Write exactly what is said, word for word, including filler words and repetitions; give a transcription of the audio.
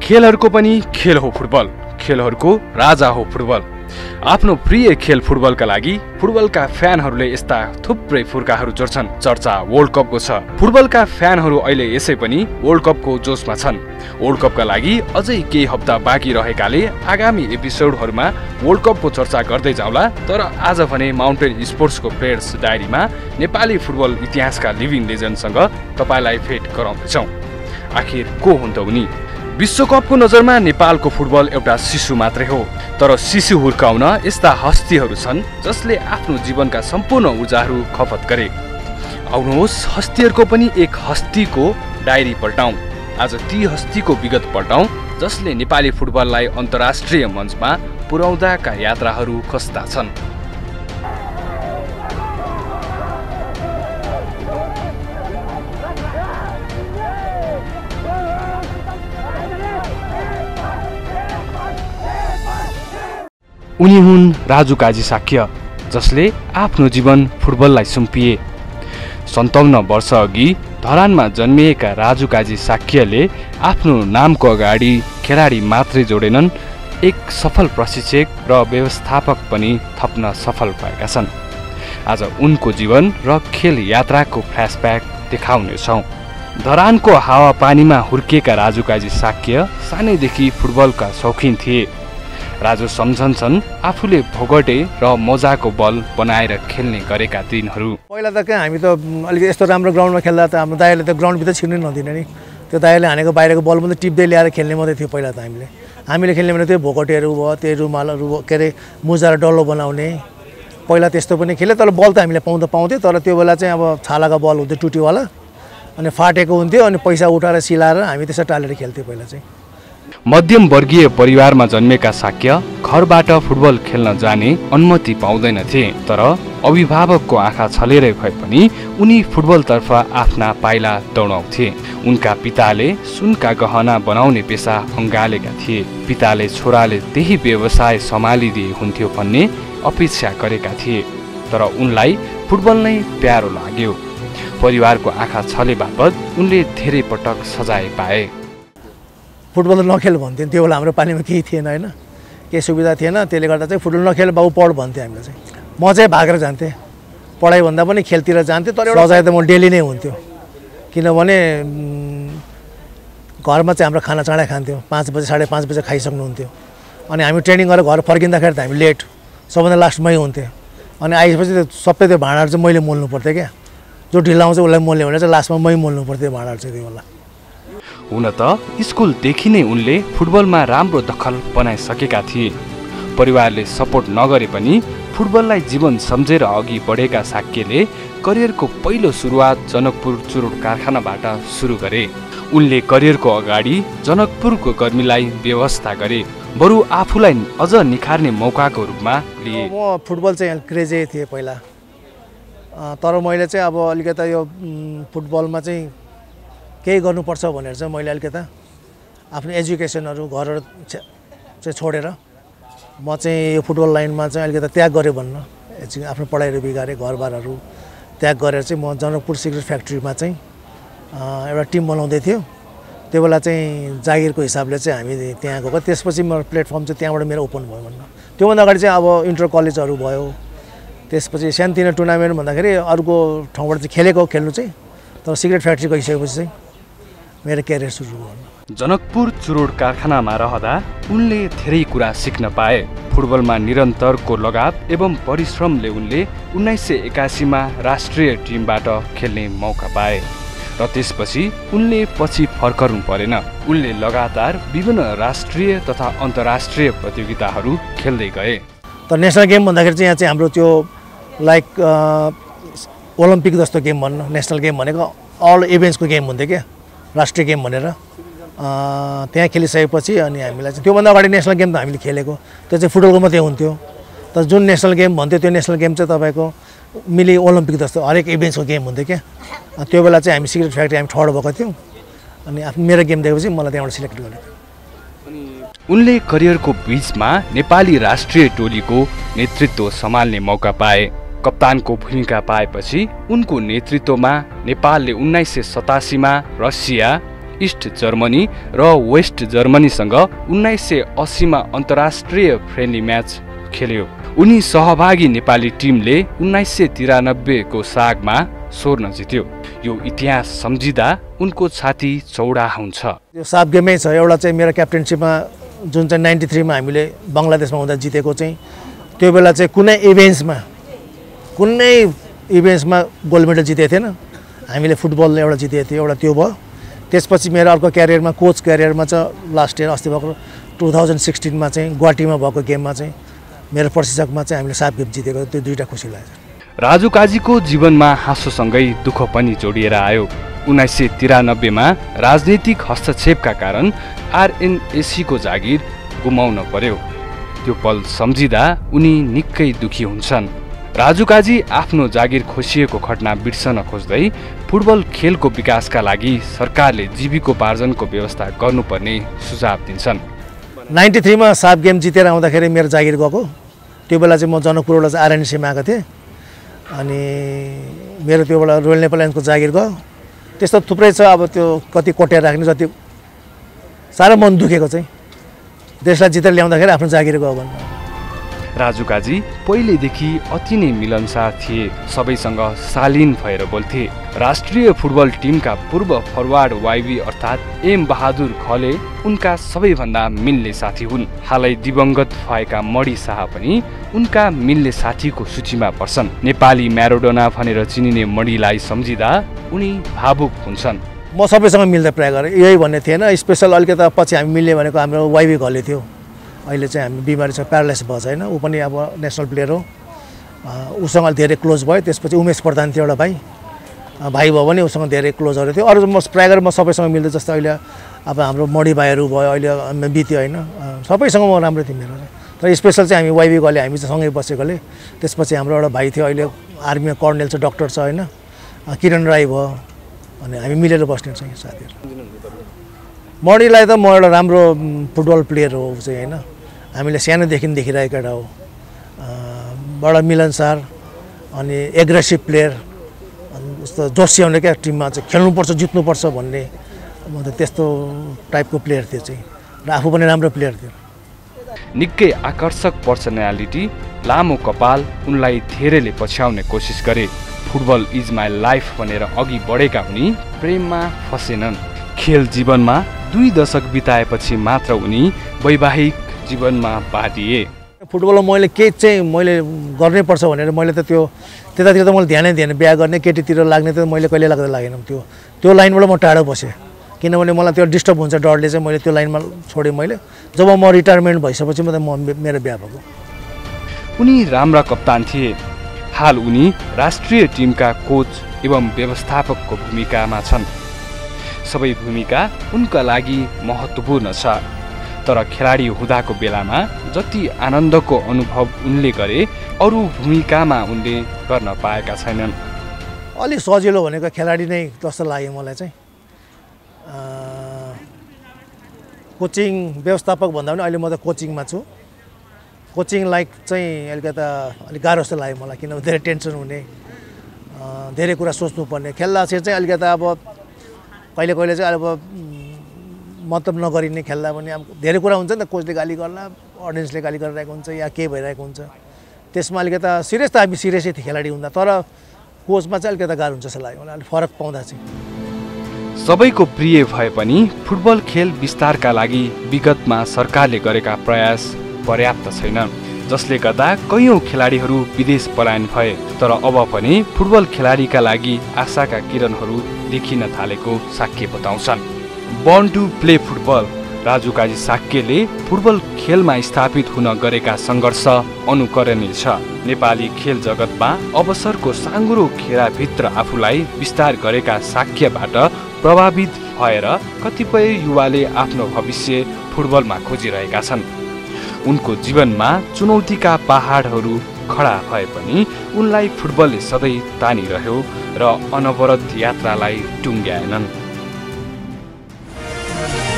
खेलहरूको पनि खेल हो फुटबल, खेलहरूको राजा हो फुटबल। आफ्नो प्रिय खेल फुटबलका लागि फुटबलका फ्यानहरूले यस्ता थुप्रै फुर्काहरू जोड्छन्। चर्चा वर्ल्ड कपको छ। फुटबलका फ्यानहरू अहिले यसै पनि वर्ल्ड कपको जोसमा छन्। वर्ल्ड कपका लागि अझै केही हप्ता बाँकी रहेकाले आगामी एपिसोडहरूमा वर्ल्ड कपको चर्चा गर्दै जाउँला। तर आज भने माउन्टेन स्पोर्ट्सको प्लेयर्स डायरीमा नेपाली फुटबल इतिहासका लिभिङ लेजेन्डसँग तपाईँलाई भेट गराउँदैछौँ। आखिर को हुन् त उनी? विश्वकपको नजरमा नेपालको फुटबल एउटा शिशु मात्रै हो, तर शिशु हुर्काउन यस्ता हस्तीहरू छन् जसले आफ्नो जीवनका सम्पूर्ण ऊर्जाहरू खपत गरे। आउनुहोस् हस्तीहरूको पनि एक हस्तीको डायरी पल्टाउँ। आज ती हस्तीको विगत पल्टाउँ जसले नेपाली फुटबललाई अन्तर्राष्ट्रिय मञ्चमा पुर्याउँदाका यात्राहरू कस्ता छन्। उनी हुन् राजु काजी साक्य, जसले आफ्नो जीवन फुटबललाई सुम्पिए। सन्ताउन्न वर्ष अघि धरानमा जन्मिएका राजु काजी साक्यले आफ्नो नामको अगाडि खेलाडी मात्रै जोडेनन्, एक सफल प्रशिक्षक र व्यवस्थापक पनि थप्न सफल भएका छन्। आज उनको जीवन र खेल यात्राको फ्ल्यासब्याक देखाउनेछौँ। धरानको हावापानीमा हुर्किएका राजु काजी साक्य सानैदेखि फुटबलका शौखिन थिए। राजु सम्झन्छन् आफूले भोगटे र मजाको बल बनाएर खेल्ने गरेका दिनहरू। पहिला त कहाँ हामी त अलिकति यस्तो राम्रो ग्राउन्डमा खेल्दा त हाम्रो दाइले त ग्राउन्डभित्र छिर्नै नदिने नि। त्यो दाइले हानेको बाहिरको बल मात्रै टिप्दै ल्याएर खेल्ने मात्रै थियो पहिला त हामीले। हामीले खेल्ने भने त्यो भोगटेहरू भयो, त्यो रुमालहरू के अरे मुजा र डल्लो बनाउने, पहिला त्यस्तो पनि खेल्यो। तर बल त हामीले पाउँदा पाउँथ्यो, तर त्यो बेला चाहिँ अब छालाको बल हुन्थ्यो टुटीवाला, अनि फाटेको हुन्थ्यो, अनि पैसा उठाएर सिलाएर हामी त्यसो टालेर खेल्थ्यौँ पहिला चाहिँ। मध्यम वर्गीय परिवारमा जन्मेका साक्य घरबाट फुटबल खेल्न जाने अनुमति पाउँदैनथे, तर अभिभावकको आँखा छलेरै भए पनि उनी फुटबलतर्फ आफ्ना पाइला दौडाउँथे। उनका पिताले सुनका गहना बनाउने पेसा अँगालेका थिए। पिताले छोराले त्यही व्यवसाय सम्हालिदिए हुन्थ्यो भन्ने अपेक्षा गरेका थिए, तर उनलाई फुटबल नै प्यारो लाग्यो। परिवारको आँखा छले बापत उनले धेरै पटक सजाय पाए। फुटबल नखेल भन्थ्यो त्यो बेला हाम्रो पानीमा केही थिएन होइन, केही सुविधा थिएन, त्यसले गर्दा चाहिँ फुटबल नखेल बाबु पढ भन्थ्यो हामीलाई चाहिँ। म चाहिँ भागेर जान्थेँ, पढाइभन्दा पनि खेलतिर जान्थेँ। तर एउटा सजाय त म डेली नै हुन्थ्यो, किनभने घरमा चाहिँ हाम्रो खाना चाँडै खान्थ्यो, पाँच बजे साढे पाँच बजे खाइसक्नुहुन्थ्यो। अनि हामी ट्रेनिङ गरेर घर फर्किँदाखेरि त हामी लेट, सबभन्दा लास्ट मै हुन्थ्यो। अनि आएपछि त्यो सबै त्यो भाँडाहरू चाहिँ मैले मोल्नु पर्थ्यो क्या, जो ढिलो आउँछ उसलाई मोल्ने भने चाहिँ लास्टमा मै मोल्नु पर्थ्यो भाँडाहरू चाहिँ त्यो बेला। हुन त स्कुलदेखि नै उनले फुटबलमा राम्रो दखल बनाइसकेका थिए। परिवारले सपोर्ट नगरे पनि फुटबललाई जीवन सम्झेर अघि बढेका साक्यले करियरको पहिलो सुरुवात जनकपुर चुरोट कारखानाबाट सुरु गरे। उनले करियरको अगाडि जनकपुरको कर्मीलाई व्यवस्था गरे, बरु आफूलाई अझ निखार्ने मौकाको रूपमा लिए। म फुटबल चाहिँ क्रेजै थिएँ पहिला, तर मैले चाहिँ अब अलिकति यो फुटबलमा चाहिँ केही गर्नुपर्छ भनेर चाहिँ मैले अलिकति आफ्नो एजुकेसनहरू घरहरू चाहिँ छोडेर म चाहिँ यो फुटबल लाइनमा चाहिँ अलिकति त्याग गरेँ भन्न, आफ्नो पढाइहरू बिगारेँ, घरबारहरू त्याग गरेर चाहिँ म जनकपुर सिगरेट फ्याक्ट्रीमा चाहिँ एउटा टिम बनाउँदै थियो। त्यो बेला चाहिँ जागिरको हिसाबले चाहिँ हामी त्यहाँ गएको। त्यसपछि मेरो प्लेटफर्म चाहिँ त्यहाँबाट मेरो ओपन भयो भन्न। त्योभन्दा अगाडि चाहिँ अब इन्टर कलेजहरू भयो, त्यसपछि सानोतिनो टुर्नामेन्ट भन्दाखेरि अर्को ठाउँबाट चाहिँ खेलेको खेल्नु चाहिँ, तर सिगरेट फ्याक्ट्री गइसकेपछि चाहिँ मेरो क्यारियर सुरु भयो। जनकपुर चुरोट कारखानामा रहँदा उनले धेरै कुरा सिक्न पाए। फुटबलमा निरन्तरको लगाव एवं परिश्रमले उनले उन्नाइस सय एकासीमा राष्ट्रिय टिमबाट खेल्ने मौका पाए र त्यसपछि उनले पछि फर्कनु परेन। उनले लगातार विभिन्न राष्ट्रिय तथा अन्तर्राष्ट्रिय प्रतियोगिताहरू खेल्दै गए। तर नेसनल गेम भन्दाखेरि चाहिँ यहाँ चाहिँ हाम्रो त्यो लाइक ओलम्पिक जस्तो गेम भन्नु, नेसनल गेम भनेको अल इभेन्ट्सको गेम हुन्थ्यो क्या, राष्ट्रिय गेम भनेर त्यहाँ खेलिसकेपछि अनि हामीलाई चाहिँ त्योभन्दा अगाडि नेसनल गेम त हामीले खेलेको, त्यो चाहिँ फुटबलको मात्रै हुन्थ्यो। तर जुन नेसनल गेम भन्थ्यो त्यो नेसनल गेम चाहिँ तपाईँको मिली ओलम्पिक जस्तो हरेक इभेन्ट्सको गेम हुन्थ्यो क्या। त्यो बेला चाहिँ हामी सिगरेट फ्याक्ट्री हामी थर्ड भएको थियौँ, अनि आफ्नो मेरो गेम देखेपछि मलाई त्यहाँबाट सिलेक्ट गरेको। उनले करियरको बीचमा नेपाली राष्ट्रिय टोलीको नेतृत्व सम्हाल्ने मौका पाए। कप्तानको भूमिका पाएपछि उनको नेतृत्वमा नेपालले उन्नाइस सय सतासीमा रसिया, इस्ट जर्मनी र वेस्ट जर्मनीसँग उन्नाइस सय अस्सीमा अन्तर्राष्ट्रिय फ्रेन्डली म्याच खेल्यो। उनी सहभागी नेपाली टिमले उन्नाइस सय तिरानब्बेको सागमा स्वर्ण जित्यो। यो इतिहास सम्झिँदा उनको छाती चौडा हुन्छ। यो साफ गेमै छ। एउटा चाहिँ मेरो क्याप्टेनसिपमा जुन चाहिँ नाइन्टी थ्रीमा हामीले बङ्गलादेशमा हुँदा जितेको चाहिँ त्यो बेला चाहिँ कुनै इभेन्ट्समा कुनै इभेन्ट्समा गोल्ड मेडल जितेको थिएन। हामीले फुटबलले एउटा जितेको थियो, एउटा त्यो भयो। त्यसपछि मेरो अर्को क्यारियरमा कोच क्यारियरमा चाहिँ लास्ट इयर अस्ति भएको टु थाउजन्ड सिक्सटिनमा चाहिँ गुवाहाटीमा भएको गेममा चाहिँ मेरो प्रशिक्षकमा चाहिँ हामीले साफ गेम जितेको, त्यो दुईवटा खुसी लाग्यो। राजु काजीको जीवनमा हाँसोसँगै दुःख पनि जोडिएर आयो। उन्नाइस सय तिरानब्बेमा राजनीतिक हस्तक्षेपका कारण आरएनएसीको जागिर गुमाउन पर्यो। त्यो पल सम्झिँदा उनी निकै दुखी हुन्छन्। राजु काजी आफ्नो जागिर खोसिएको घटना बिर्सन खोज्दै फुटबल खेलको विकासका लागि सरकारले जीविकोपार्जनको व्यवस्था गर्नुपर्ने सुझाव दिन्छन्। नाइन्टी थ्रीमा साफ गेम जितेर आउँदाखेरि मेरो जागिर गएको, त्यो बेला चाहिँ म जनकपुरबाट चाहिँ आरएनएसीमा आएको थिएँ। अनि मेरो त्यो बेला रोयल नेपाल एन्डको जागिर गयो। त्यस्तो थुप्रै छ। अब त्यो कति कोटेर राख्ने, जति साह्रो मन दुखेको चाहिँ देशलाई जितेर ल्याउँदाखेरि आफ्नो जागिर गयो भन्नु। राजु काजी पहिलेदेखि अति नै मिलनसार थिए। सबैसँग शालीन भएर बोल्थे। राष्ट्रिय फुटबल टिमका पूर्व फरवार्ड वाइबी अर्थात् एम बहादुर खले उनका सबैभन्दा मिल्ने साथी हुन्। हालै दिवंगत भएका मणि शाह पनि उनका मिल्ने साथीको सूचीमा पर्छन्। नेपाली म्याराडोना भनेर चिनिने मणिलाई सम्झिँदा उनी भावुक हुन्छन्। म सबैसँग मिल्दा प्राय गरेँ, यही भन्ने थिएन। स्पेसल अलिकति पछि हामी मिल्ने भनेको हाम्रो वाइबी घले थियो। अहिले चाहिँ हामी बिमारी छ, प्यारालाइस भयो छैन। ऊ पनि अब नेसनल प्लेयर हो। उसँग धेरै क्लोज भयो। त्यसपछि उमेश प्रधान थियो एउटा भाइ, भाइ भयो भने उसँग धेरै क्लोजहरू थियो। अरू म प्राय गरेर म सबैसँग मिल्दै, जस्तो अहिले अब हाम्रो मणि भाइहरू भयो, अहिले बित्यो होइन, सबैसँग म राम्रो थिएँ मेरो। तर स्पेसल चाहिँ हामी वाइबी गले, हामी चाहिँ सँगै बसेकोले। त्यसपछि हाम्रो एउटा भाइ थियो, अहिले आर्मीमा कर्नेल छ, डक्टर छ होइन, किरण राई भयो। अनि हामी मिलेर बस्ने चाहिँ साथीहरू। मणिलाई त म एउटा राम्रो फुटबल प्लेयर हो चाहिँ होइन, हामीले सानोदेखि देखिरहेको एउटा हो। बडा मिलनसार अनि एग्रेसिभ प्लेयर, अनि जस्तो जोसियाउने क्या टिममा चाहिँ खेल्नुपर्छ, जित्नुपर्छ भन्ने, म त त्यस्तो टाइपको प्लेयर थियो चाहिँ। र आफू पनि राम्रो प्लेयर थियो। निकै आकर्षक पर्सनालिटी, लामो कपाल उनलाई धेरैले पछ्याउने कोसिस गरे। फुटबल इज माई लाइफ भनेर अघि बढेका उनी प्रेममा फसेनन्। खेल जीवनमा दुई दशक बिताएपछि मात्र उनी वैवाहिक जीवनमा बाँधिए। फुटबलमा मैले केही चाहिँ मैले गर्नै पर्छ भनेर मैले त त्यो त्यतातिर त मैले ध्यानै दिएन। बिहा गर्ने, केटीतिर लाग्ने त मैले कहिले लाग्दा लागेन। त्यो त्यो लाइनबाट म टाढो बसेँ, किनभने मलाई त्यो डिस्टर्ब हुन्छ डरले चाहिँ मैले त्यो लाइनमा छोडेँ। मैले जब म रिटायरमेन्ट भइसकेपछि मात्रै म मेरो बिहा भएको। उनी राम्रा कप्तान थिए। हाल उनी राष्ट्रिय टिमका कोच एवं व्यवस्थापकको भूमिकामा छन्। सबै भूमिका उनका लागि महत्त्वपूर्ण छ। तर खेलाडी हुँदाको बेलामा जति आनन्दको अनुभव उनले गरे अरू भूमिकामा उनले गर्न पाएका छैनन्। अलिक सजिलो भनेको खेलाडी नै जस्तो लाग्यो मलाई चाहिँ। कोचिङ व्यवस्थापक भन्दा पनि अहिले म त कोचिङमा छु। कोचिङ लाइक चाहिँ अलिकति अलिक गाह्रो जस्तो लाग्यो मलाई, किनभने धेरै टेन्सन हुने, धेरै कुरा सोच्नुपर्ने। खेल्दाखेरि चाहिँ अलिकति अब कहिले कहिले चाहिँ अब मतलब नगरिने खेल्दा पनि अब धेरै कुरा हुन्छ नि त। कोचले गाली गर्ला, अडियन्सले गाली गरिरहेको हुन्छ, या के भइरहेको हुन्छ। त्यसमा अलिकति सिरियस त हामी सिरियसै थियो खेलाडी हुँदा, तर कोचमा चाहिँ अलिकति गाह्रो हुन्छ जस्तो लाग्यो मलाई, अलिक फरक पाउँदा चाहिँ। सबैको प्रिय भए पनि फुटबल खेल विस्तारका लागि विगतमा सरकारले गरेका प्रयास पर्याप्त छैन, जसले गर्दा कयौं खेलाडीहरू विदेश पलायन भए। तर अब पनि फुटबल खेलाडीका लागि आशाका किरणहरू देखिन थालेको साक्य बताउँछन्। Born to play football Raju Kaji साक्यले फुटबल खेलमा स्थापित हुन गरेका सङ्घर्ष अनुकरणीय छ। नेपाली खेल जगतमा अवसरको साँघुरो घेराभित्र आफूलाई विस्तार गरेका साक्यबाट प्रभावित भएर कतिपय युवाले आफ्नो भविष्य फुटबलमा खोजिरहेका छन्। उनको जीवनमा चुनौतीका पहाडहरू खडा भए पनि उनलाई फुटबलले सधैँ तानिरह्यो र अनवरत यात्रालाई टुङ्ग्याएनन्।